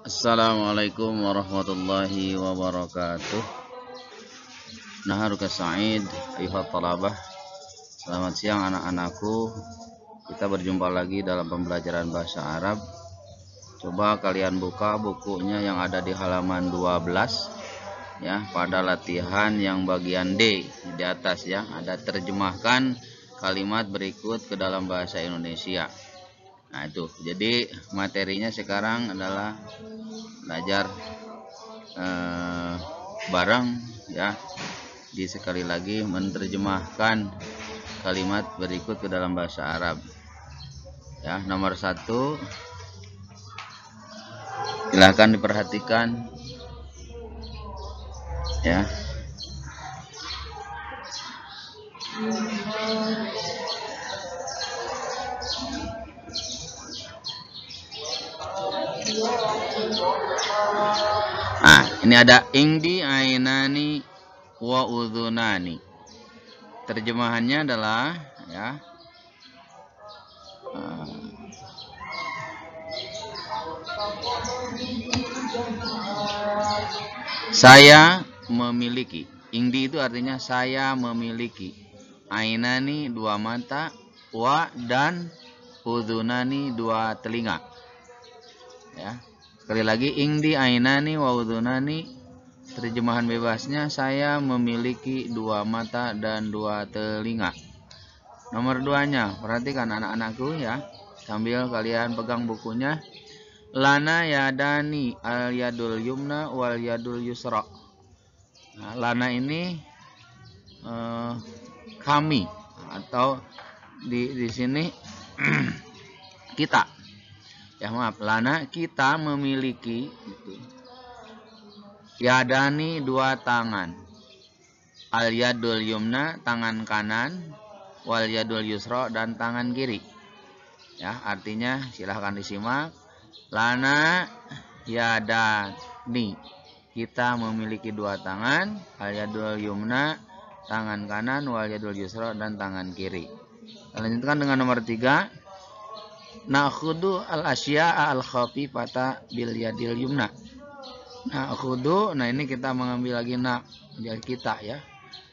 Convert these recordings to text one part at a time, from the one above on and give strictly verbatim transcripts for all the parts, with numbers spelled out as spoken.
Assalamualaikum warahmatullahi wabarakatuh. Naharuka Sa'id, ayuhat talabah. Selamat siang anak-anakku. Kita berjumpa lagi dalam pembelajaran bahasa Arab. Coba kalian buka bukunya yang ada di halaman dua belas ya, pada latihan yang bagian D di atas ya, ada terjemahkan kalimat berikut ke dalam bahasa Indonesia. Nah itu, jadi materinya sekarang adalah belajar eh, bareng ya, di sekali lagi menerjemahkan kalimat berikut ke dalam bahasa Arab ya. Nomor satu, silahkan diperhatikan ya. Nah, ini ada ingdi ainani wa udhunani. Terjemahannya adalah ya, saya memiliki. Ingdi itu artinya saya memiliki. Ainani dua mata, wa dan udhunani dua telinga. Ya. Sekali lagi, ingdi ainani wa udhunani. Terjemahan bebasnya, saya memiliki dua mata dan dua telinga. Nomor duanya, perhatikan anak-anakku ya, sambil kalian pegang bukunya. Lana yadani al yadul yumna wal yadul yusra. Nah, lana ini eh, kami, atau di di sini kita. Ya maaf, lana kita memiliki gitu. Yadani dua tangan. Al yadul yumna tangan kanan, wal yadul yusra dan tangan kiri. Ya, artinya silahkan disimak. Lana yadani, kita memiliki dua tangan. Al yadul yumna tangan kanan, wal yadul yusra dan tangan kiri. Lanjutkan dengan nomor tiga. Na'khudu al asya'a al khafifata bil yadil yumna. Na'khudu, nah ini kita mengambil lagi nak dari kita ya.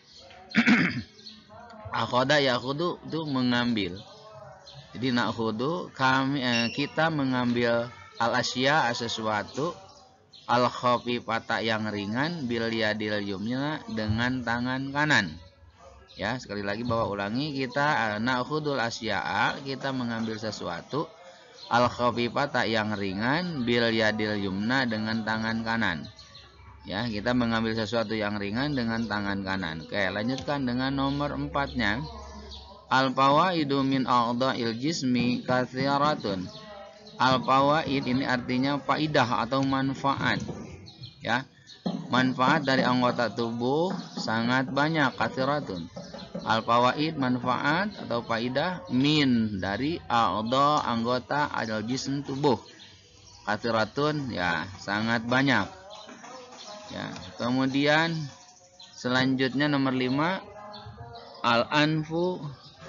Akhoda ya'khudu itu mengambil. Jadi na'khudu kami eh, kita mengambil al asya sesuatu, al khafifata yang ringan, bil yadil yumna dengan tangan kanan. Ya, sekali lagi bawa ulangi, kita na'khudul asya'a, kita mengambil sesuatu, al khafifata yang ringan, bil yadil yumna dengan tangan kanan. Ya, kita mengambil sesuatu yang ringan dengan tangan kanan. Oke, lanjutkan dengan nomor empatnya. Al fawaidu min a'dha'il jismi katsiratun. Al fawaid ini artinya faidah atau manfaat. Ya. Manfaat dari anggota tubuh sangat banyak, katsiratun. Al fawaid manfaat atau faidah min dari a'dha anggota al jism tubuh. Katsiratun ya sangat banyak. Ya, kemudian selanjutnya nomor lima, al anfu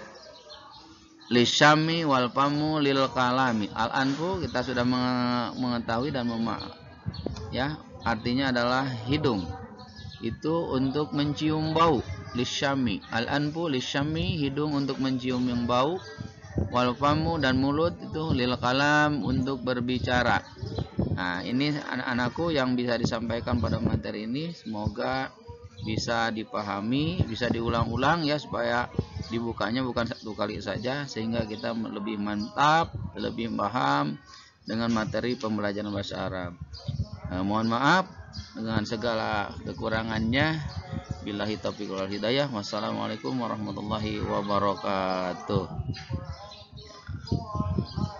lisyami wal famu lil kalami. Al anfu kita sudah mengetahui dan mema ya, artinya adalah hidung. Itu untuk mencium bau. Lisyami, al anfu lisyami, hidung untuk mencium yang bau. Wal famu dan mulut itu lil kalam, untuk berbicara. Nah, ini anak-anakku yang bisa disampaikan pada materi ini, semoga bisa dipahami, bisa diulang-ulang ya, supaya dibukanya bukan satu kali saja, sehingga kita lebih mantap, lebih paham dengan materi pembelajaran bahasa Arab. Nah, mohon maaf dengan segala kekurangannya. Billahi taufiq wal hidayah. Wassalamualaikum warahmatullahi wabarakatuh.